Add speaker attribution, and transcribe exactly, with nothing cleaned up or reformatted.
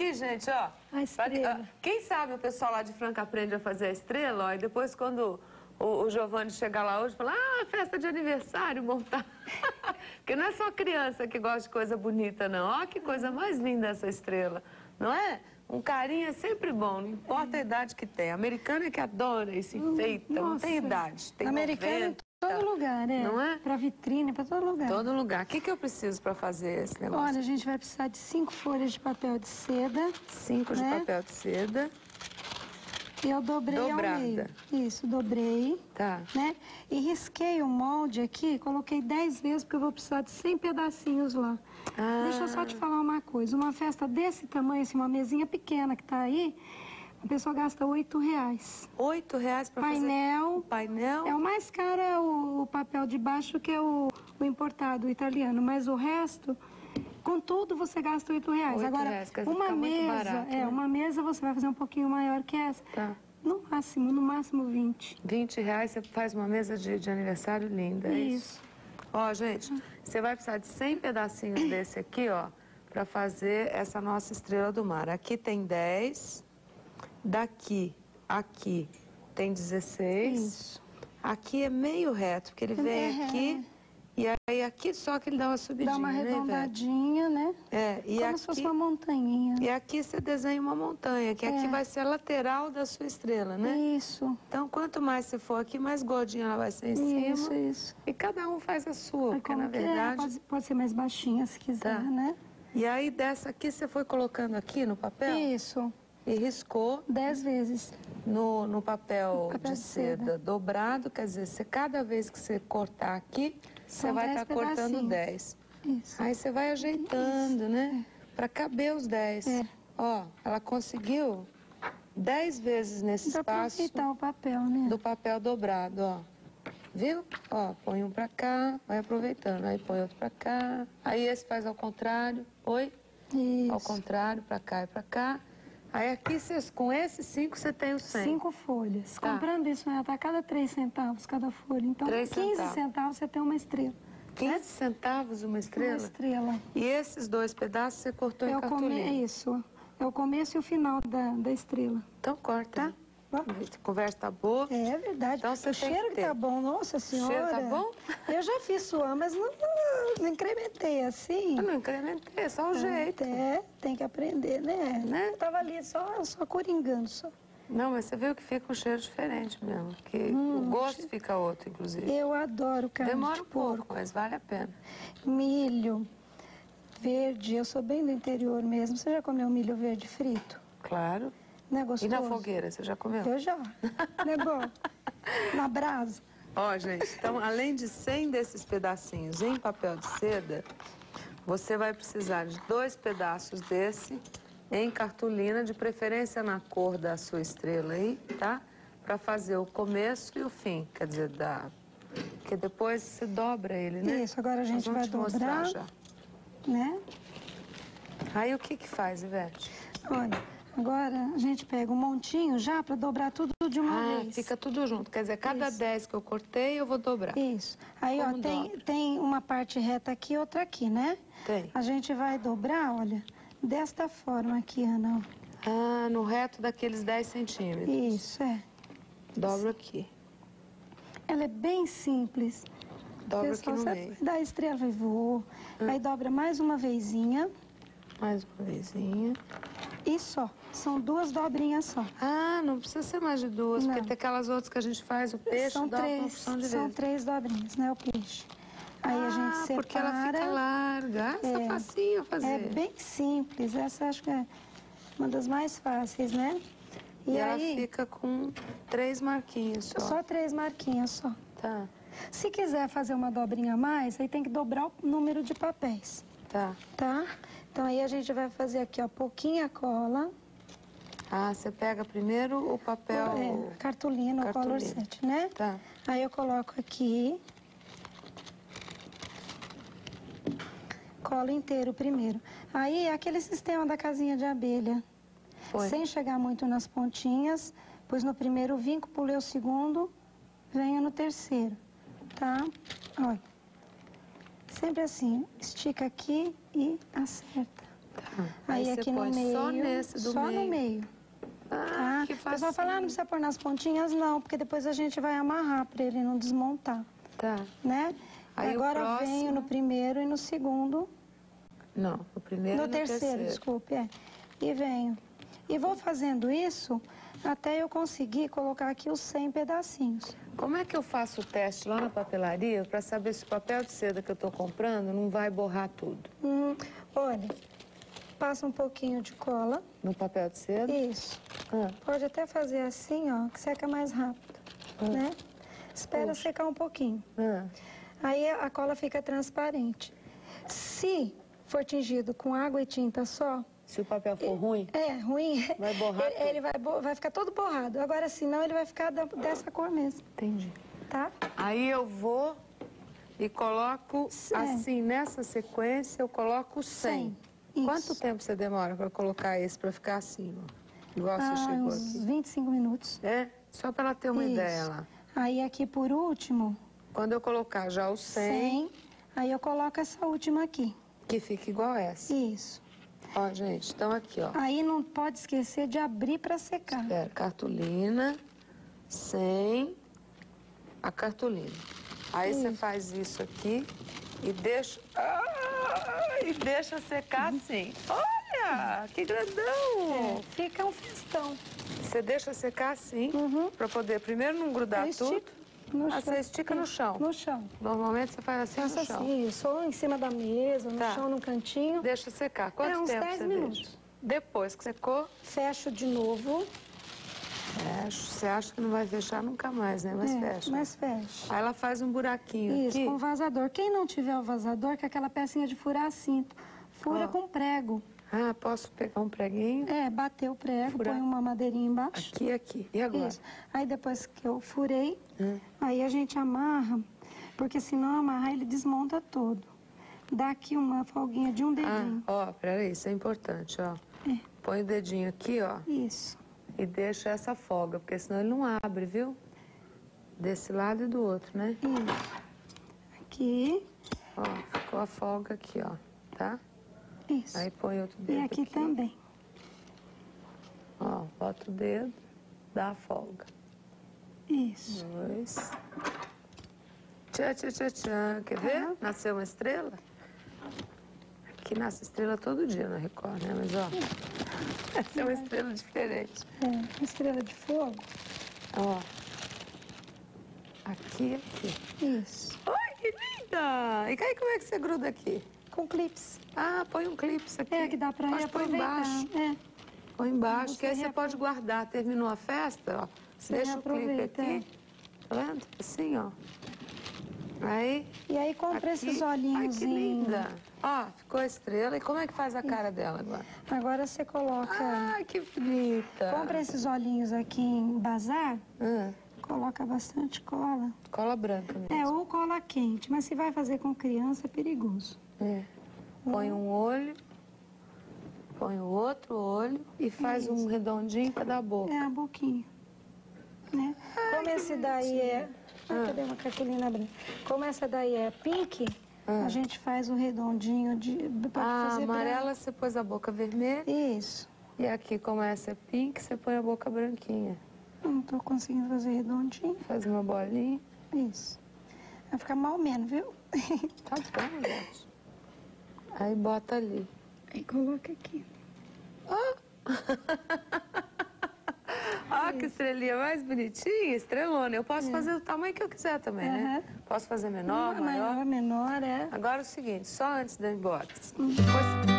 Speaker 1: aqui, gente, ó.
Speaker 2: A estrela.
Speaker 1: Quem sabe o pessoal lá de Franca aprende a fazer a estrela, ó, e depois quando o, o Giovanni chegar lá hoje, fala, ah, festa de aniversário, montar. Porque não é só criança que gosta de coisa bonita, não. Ó, que coisa mais linda essa estrela, não é? Um carinho é sempre bom, não importa a idade que tem. A americana é que adora e se enfeita, Nossa. Não tem idade. Tem
Speaker 2: americana em todo lugar, né?
Speaker 1: Não é?
Speaker 2: Para vitrine, para todo lugar.
Speaker 1: Todo lugar. O que, que eu preciso para fazer esse negócio?
Speaker 2: Olha, a gente vai precisar de cinco folhas de papel de seda.
Speaker 1: Cinco né? de papel de seda.
Speaker 2: E eu dobrei
Speaker 1: Dobrada.
Speaker 2: ao meio. Isso, dobrei.
Speaker 1: Tá.
Speaker 2: Né? E risquei o molde aqui, coloquei dez vezes, porque eu vou precisar de cem pedacinhos lá. Ah. Deixa eu só te falar uma coisa. Uma festa desse tamanho, assim, uma mesinha pequena que tá aí, a pessoa gasta oito reais.
Speaker 1: Oito reais para fazer
Speaker 2: painel.
Speaker 1: Painel.
Speaker 2: É o mais caro é o, o papel de baixo, que é o, o importado, o italiano. Mas o resto, com tudo, você gasta oito reais.
Speaker 1: oito
Speaker 2: Agora,
Speaker 1: reais,
Speaker 2: uma mesa,
Speaker 1: barato,
Speaker 2: é,
Speaker 1: né?
Speaker 2: uma mesa você vai fazer um pouquinho maior que essa.
Speaker 1: Tá.
Speaker 2: No máximo, no máximo vinte.
Speaker 1: vinte reais você faz uma mesa de, de aniversário linda, é isso?
Speaker 2: Isso.
Speaker 1: Ó, gente, você vai precisar de cem pedacinhos desse aqui, ó, para fazer essa nossa estrela do mar. Aqui tem dez, daqui, aqui tem dezesseis.
Speaker 2: Isso.
Speaker 1: Aqui é meio reto, porque ele vem
Speaker 2: é.
Speaker 1: aqui e aí aqui só que ele dá uma subidinha,
Speaker 2: dá uma arredondadinha, né?
Speaker 1: É, e
Speaker 2: como
Speaker 1: aqui,
Speaker 2: se fosse uma montanhinha.
Speaker 1: E aqui você desenha uma montanha, que
Speaker 2: é.
Speaker 1: aqui vai ser a lateral da sua estrela, né?
Speaker 2: Isso.
Speaker 1: Então, quanto mais você for aqui, mais gordinha ela vai ser em
Speaker 2: isso,
Speaker 1: cima.
Speaker 2: Isso, isso.
Speaker 1: E cada um faz a sua,
Speaker 2: Aí,
Speaker 1: porque na verdade...
Speaker 2: É, pode, pode ser mais baixinha, se quiser,
Speaker 1: tá.
Speaker 2: né?
Speaker 1: E aí, dessa aqui, você foi colocando aqui no papel?
Speaker 2: Isso.
Speaker 1: E riscou...
Speaker 2: Dez vezes.
Speaker 1: No, no papel,
Speaker 2: papel
Speaker 1: de,
Speaker 2: de
Speaker 1: seda,
Speaker 2: seda
Speaker 1: dobrado, quer dizer, você, cada vez que você cortar aqui,
Speaker 2: São
Speaker 1: você vai estar tá cortando dez.
Speaker 2: Isso.
Speaker 1: Aí você vai ajeitando,
Speaker 2: Isso.
Speaker 1: né?
Speaker 2: É.
Speaker 1: Para caber os dez.
Speaker 2: É.
Speaker 1: Ó, ela conseguiu dez vezes nesse
Speaker 2: Dá
Speaker 1: espaço
Speaker 2: aproveitar o papel, né?
Speaker 1: do papel dobrado, ó. Viu? Ó, põe um pra cá, vai aproveitando. Aí põe outro pra cá. Aí esse faz ao contrário. Oi?
Speaker 2: Isso.
Speaker 1: Ao contrário, pra cá e pra cá. Aí aqui, cês, com esses cinco, você tem os cem.
Speaker 2: Cinco folhas.
Speaker 1: Tá.
Speaker 2: Comprando isso, vai estar cada três centavos cada folha. Então,
Speaker 1: Três
Speaker 2: quinze
Speaker 1: centavos.
Speaker 2: centavos você tem uma estrela.
Speaker 1: quinze
Speaker 2: né?
Speaker 1: centavos uma estrela?
Speaker 2: Uma estrela.
Speaker 1: E esses dois pedaços você cortou
Speaker 2: é
Speaker 1: em
Speaker 2: o
Speaker 1: cartolina?
Speaker 2: come... É isso. É o começo e o final da, da estrela.
Speaker 1: Então corta.
Speaker 2: Tá?
Speaker 1: Né? A conversa tá boa.
Speaker 2: É verdade.
Speaker 1: Então, você
Speaker 2: o
Speaker 1: tem
Speaker 2: cheiro
Speaker 1: que
Speaker 2: que tá bom, nossa senhora.
Speaker 1: O cheiro tá bom?
Speaker 2: Eu já fiz suar, mas não, não, não incrementei assim.
Speaker 1: Eu não incrementei, é só o jeito.
Speaker 2: É, tem que aprender, né?
Speaker 1: né?
Speaker 2: Eu tava ali só, só coringando, só.
Speaker 1: Não, mas você viu que fica um cheiro diferente mesmo. Que hum, o gosto che... fica outro, inclusive.
Speaker 2: Eu adoro carne
Speaker 1: Demora
Speaker 2: de
Speaker 1: um pouco,
Speaker 2: porco.
Speaker 1: mas vale a pena.
Speaker 2: Milho verde, eu sou bem do interior mesmo. Você já comeu milho verde frito?
Speaker 1: Claro.
Speaker 2: Não é gostoso?
Speaker 1: E na fogueira, você já comeu?
Speaker 2: Eu já. Não é bom? Na brasa.
Speaker 1: Ó, gente, então, além de cem desses pedacinhos em papel de seda, você vai precisar de dois pedaços desse em cartolina, de preferência na cor da sua estrela aí, tá? Para fazer o começo e o fim, quer dizer, da... Porque depois você dobra ele, né?
Speaker 2: Isso, agora a gente vai dobrar,
Speaker 1: já.
Speaker 2: né?
Speaker 1: Aí o que que faz, Ivete?
Speaker 2: Olha, agora a gente pega um montinho já para dobrar tudo de uma
Speaker 1: ah,
Speaker 2: vez.
Speaker 1: Fica tudo junto, quer dizer, cada
Speaker 2: Isso.
Speaker 1: dez que eu cortei, eu vou dobrar.
Speaker 2: Isso. Aí,
Speaker 1: Como
Speaker 2: ó, tem,
Speaker 1: dobra?
Speaker 2: tem uma parte reta aqui e outra aqui, né?
Speaker 1: Tem.
Speaker 2: A gente vai dobrar, olha, desta forma aqui, Ana.
Speaker 1: Ah, no reto daqueles dez centímetros.
Speaker 2: Isso, é.
Speaker 1: Dobro aqui.
Speaker 2: Ela é bem simples.
Speaker 1: Dobra
Speaker 2: Pessoal,
Speaker 1: aqui no
Speaker 2: você
Speaker 1: meio.
Speaker 2: dá a estrela e voou. Hum. Aí dobra mais uma vezinha.
Speaker 1: Mais uma vezinha.
Speaker 2: E só. São duas dobrinhas só.
Speaker 1: Ah, não precisa ser mais de duas,
Speaker 2: não.
Speaker 1: Porque tem aquelas outras que a gente faz, o peixe
Speaker 2: são
Speaker 1: dá
Speaker 2: três,
Speaker 1: uma porção de
Speaker 2: São
Speaker 1: vezes.
Speaker 2: três dobrinhas, né, o peixe. Aí
Speaker 1: ah,
Speaker 2: a gente separa.
Speaker 1: porque ela fica larga. Essa é facinho a fazer.
Speaker 2: É bem simples. Essa acho que é uma das mais fáceis, né?
Speaker 1: E, e
Speaker 2: aí,
Speaker 1: ela fica com três marquinhas só.
Speaker 2: Só três marquinhas só.
Speaker 1: Tá.
Speaker 2: Se quiser fazer uma dobrinha a mais, aí tem que dobrar o número de papéis.
Speaker 1: Tá.
Speaker 2: Tá? Então aí a gente vai fazer aqui, ó, pouquinha cola.
Speaker 1: Ah, você pega primeiro o papel...
Speaker 2: É, cartolina,
Speaker 1: cartolina.
Speaker 2: o color sete, né?
Speaker 1: Tá.
Speaker 2: Aí eu coloco aqui. Colo inteiro primeiro. Aí é aquele sistema da casinha de abelha.
Speaker 1: Foi.
Speaker 2: Sem chegar muito nas pontinhas, pois no primeiro vinco, pulei o segundo, venho no terceiro, tá? Olha. Sempre assim, estica aqui e acerta.
Speaker 1: Tá. Aí,
Speaker 2: Aí aqui no meio,
Speaker 1: só nesse do
Speaker 2: só
Speaker 1: meio.
Speaker 2: no meio.
Speaker 1: Ah,
Speaker 2: Tá?
Speaker 1: que
Speaker 2: O pessoal
Speaker 1: facinho.
Speaker 2: fala, ah, não precisa pôr nas pontinhas, não, porque depois a gente vai amarrar para ele não desmontar,
Speaker 1: Tá.
Speaker 2: né?
Speaker 1: Aí
Speaker 2: Agora
Speaker 1: o próximo...
Speaker 2: venho no primeiro e no segundo.
Speaker 1: Não, no primeiro
Speaker 2: No,
Speaker 1: e no
Speaker 2: terceiro,
Speaker 1: terceiro.
Speaker 2: desculpe, é. E venho. E vou fazendo isso até eu conseguir colocar aqui os cem pedacinhos.
Speaker 1: Como é que eu faço o teste lá na papelaria para saber se o papel de seda que eu estou comprando não vai borrar tudo?
Speaker 2: Hum, olha, passa um pouquinho de cola.
Speaker 1: No papel de seda?
Speaker 2: Isso.
Speaker 1: Ah.
Speaker 2: Pode até fazer assim, ó, que seca mais rápido,
Speaker 1: Ah.
Speaker 2: né? Espera
Speaker 1: Puxa.
Speaker 2: secar um pouquinho.
Speaker 1: Ah.
Speaker 2: Aí a cola fica transparente. Se for tingido com água e tinta só...
Speaker 1: Se o papel for ruim?
Speaker 2: É, ruim.
Speaker 1: Vai borrar
Speaker 2: ele,
Speaker 1: tudo.
Speaker 2: ele vai, bo- vai ficar todo borrado. Agora, senão, ele vai ficar da- dessa cor mesmo,
Speaker 1: Entendi.
Speaker 2: tá?
Speaker 1: Aí eu vou e coloco,
Speaker 2: Cem.
Speaker 1: assim, nessa sequência, eu coloco cem.
Speaker 2: Cem,
Speaker 1: Quanto
Speaker 2: isso.
Speaker 1: tempo você demora para colocar esse para ficar assim, ó? Igual
Speaker 2: Ah,
Speaker 1: você chegou
Speaker 2: uns
Speaker 1: aqui.
Speaker 2: vinte e cinco minutos.
Speaker 1: É? Só para ela ter uma
Speaker 2: Isso.
Speaker 1: ideia lá.
Speaker 2: Aí, aqui, por último,
Speaker 1: Quando eu colocar já o cem,
Speaker 2: cem. Aí, eu coloco essa última aqui.
Speaker 1: que fica igual essa.
Speaker 2: Isso.
Speaker 1: Ó, gente, então aqui, ó.
Speaker 2: Aí, não pode esquecer de abrir para secar.
Speaker 1: É, cartolina, cem, a cartolina. Aí você
Speaker 2: Isso.
Speaker 1: faz isso aqui e deixa... Ah, e deixa secar assim. Olha, que grandão!
Speaker 2: É, fica um festão.
Speaker 1: Você deixa secar assim,
Speaker 2: Uhum.
Speaker 1: para poder primeiro não grudar
Speaker 2: Eu
Speaker 1: tudo.
Speaker 2: estico no
Speaker 1: Ah,
Speaker 2: chão.
Speaker 1: você estica no chão.
Speaker 2: No chão.
Speaker 1: Normalmente você faz assim
Speaker 2: Faço
Speaker 1: no chão.
Speaker 2: assim, isso, ou em cima da mesa, no
Speaker 1: Tá.
Speaker 2: chão, no cantinho.
Speaker 1: Deixa secar. Quanto
Speaker 2: É, uns
Speaker 1: tempo
Speaker 2: dez
Speaker 1: você
Speaker 2: minutos.
Speaker 1: deixa? Depois que secou,
Speaker 2: Fecho de novo.
Speaker 1: fecha. Você acha que não vai fechar nunca mais, né? Mas
Speaker 2: é,
Speaker 1: fecha.
Speaker 2: Mas fecha.
Speaker 1: Aí ela faz um buraquinho
Speaker 2: Isso,
Speaker 1: aqui.
Speaker 2: com vazador. Quem não tiver o vazador, que é aquela pecinha de furar cinto, fura
Speaker 1: Ó.
Speaker 2: com prego.
Speaker 1: Ah, posso pegar um preguinho?
Speaker 2: É, bater o prego,
Speaker 1: Furar.
Speaker 2: põe uma madeirinha embaixo.
Speaker 1: Aqui e aqui. E agora?
Speaker 2: Isso. Aí depois que eu furei,
Speaker 1: Hum.
Speaker 2: aí a gente amarra, porque se não amarrar ele desmonta todo. Dá aqui uma folguinha de um
Speaker 1: Ah,
Speaker 2: dedinho.
Speaker 1: ó, peraí, isso é importante, ó.
Speaker 2: É.
Speaker 1: Põe o dedinho aqui, ó,
Speaker 2: Isso.
Speaker 1: e deixa essa folga, porque senão ele não abre, viu? Desse lado e do outro, né?
Speaker 2: Isso. Aqui.
Speaker 1: Ó, ficou a folga aqui, ó, tá?
Speaker 2: Isso.
Speaker 1: Aí põe outro dedo
Speaker 2: E aqui,
Speaker 1: aqui.
Speaker 2: também.
Speaker 1: Ó, bota o dedo, dá a folga.
Speaker 2: Isso.
Speaker 1: Dois. Tchan, tchan, tchan, tchan. Quer ver?
Speaker 2: Aham.
Speaker 1: Nasceu uma estrela? Aqui nasce estrela todo dia na Record, né? Mas, ó, essa é uma estrela diferente.
Speaker 2: É, estrela de fogo.
Speaker 1: Ó. Aqui e aqui.
Speaker 2: Isso.
Speaker 1: Ai, que linda! E aí, como é que você gruda aqui?
Speaker 2: Com clips.
Speaker 1: Ah, põe um clipe aqui.
Speaker 2: É, que dá pra
Speaker 1: Pode pôr
Speaker 2: reaproveitar.
Speaker 1: embaixo.
Speaker 2: É.
Speaker 1: Põe embaixo,
Speaker 2: Você
Speaker 1: que aí você
Speaker 2: reapro-
Speaker 1: pode guardar. Terminou a festa, ó.
Speaker 2: Você
Speaker 1: Deixa o clipe
Speaker 2: reaproveita,
Speaker 1: aqui. Tá vendo? Assim, ó. Aí...
Speaker 2: E aí compra
Speaker 1: aqui.
Speaker 2: esses olhinhos
Speaker 1: Ai, que
Speaker 2: em...
Speaker 1: linda! Ó, ficou a estrela. E como é que faz a cara dela agora?
Speaker 2: Agora você coloca...
Speaker 1: Ai, que bonita!
Speaker 2: Compra esses olhinhos aqui em bazar,
Speaker 1: Ah,
Speaker 2: coloca bastante cola.
Speaker 1: cola branca mesmo.
Speaker 2: É, ou cola quente, mas se vai fazer com criança é perigoso.
Speaker 1: É. Põe um olho, põe o outro olho e faz um redondinho para dar a boca.
Speaker 2: É a boquinha, né? Como esse daí é... Ah, cadê uma cartolina branca? Como essa daí é pink,
Speaker 1: Ah.
Speaker 2: a gente faz o redondinho de... Pode
Speaker 1: A
Speaker 2: fazer
Speaker 1: amarela você pôs a boca vermelha.
Speaker 2: branco. Isso.
Speaker 1: E aqui, como essa é pink, você põe a boca branquinha.
Speaker 2: Não tô conseguindo fazer redondinho.
Speaker 1: Faz uma bolinha.
Speaker 2: Isso. Vai ficar mal menos, viu?
Speaker 1: Tá bom, gente. Aí bota ali.
Speaker 2: Aí coloca aqui.
Speaker 1: Ó, que estrelinha mais bonitinha, estrelona. Eu posso fazer do tamanho que eu quiser também, né?
Speaker 2: Aham.
Speaker 1: Posso fazer menor, maior.
Speaker 2: Maior, menor, é.
Speaker 1: Agora é o seguinte, só antes de eu ir embora. Depois...